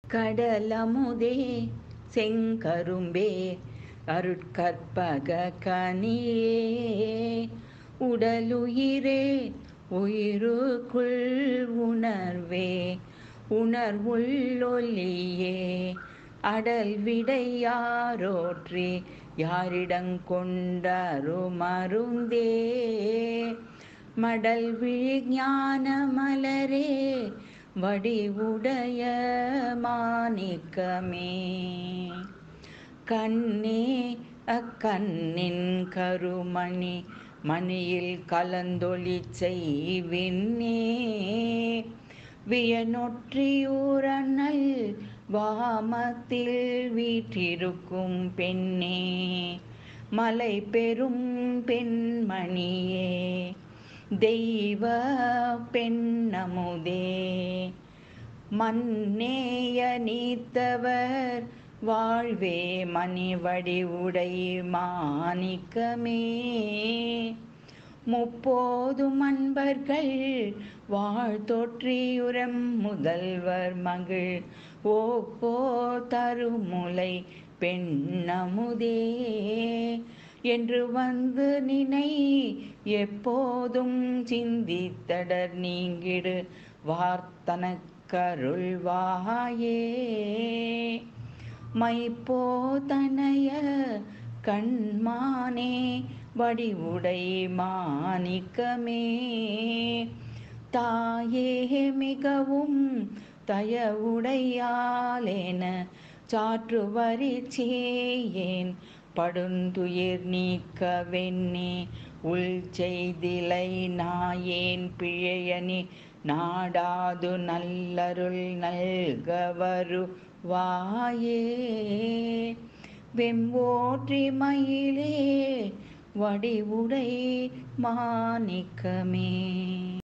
கடலமுதே செங்கரும்பே அருட்கற்பக கனியே உடலுயிரே உயிருக்குள் உணர்வே உணர்வுள்ளொலியே அடல் விடையாரோற்றி யாரிடங்கொண்டரு மருந்தே மடல் விழிஞான மலரே வடிவுடைய மாணிக்கமே கண்ணே அக்கண்ணின் கருமணி மணியில் கலந்தொளி செய்வின்னே வியனொற்றியூரனல் வாமத்தில் வீற்றிருக்கும் பெண்ணே மலை பெரும் பெண்மணியே தெய்வ பெண்ணமுதே மன்னேய நீத்தவர் வாழ்வே மணிவடிவுடை மாணிக்கமே முப்போதும் அன்பர்கள் வாழ்த்தொற்றியுரம் முதல்வர் மகிழ் ஓப்போ தருமுலை பெண்ணமுதே என்று வந்து நினை எப்போதும் சிந்தித்தடர் நீங்கிடு வார்த்தனக்கருள்வாயே மைப்போதனைய கண்மானே வடிவுடை மாணிக்கமே தாயே மிகவும் தயவுடையாளேன சாற்றுவரிச்சேயேன் படுந்துயிர் நீக்க வெண்ணே உள் செய்திலை நாயேன் பிழையனி நாடாது நல்லருள் நல்கவரு வாயே வெம்போற்றி மயிலே வடிவுடை மாணிக்கமே.